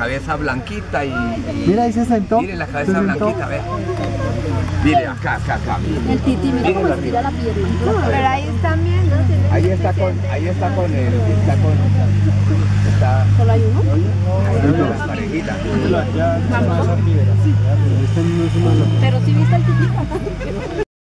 cabeza blanquita y... Mira, ahí se sentó. Miren la cabeza blanquita, ve. Mire, acá. El titi, mira cómo estira la pierna. Pero ahí están viendo. Ahí está con ¿Solo hay uno? las parejitas. Pero si viste el titi.